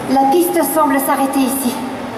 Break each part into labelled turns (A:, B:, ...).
A: La piste semble s'arrêter ici.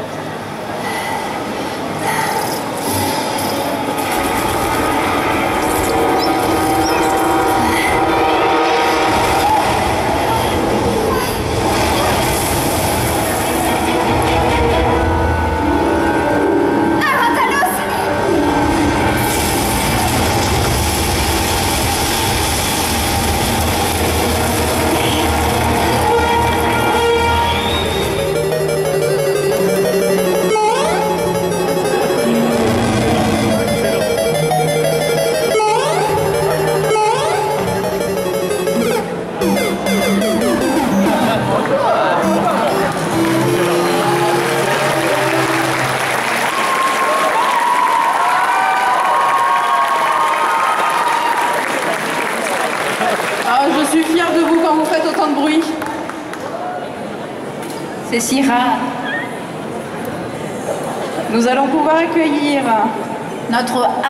B: Ah, je suis fière de vous quand vous faites autant de bruit. C'est si rare. Nous allons pouvoir accueillir notre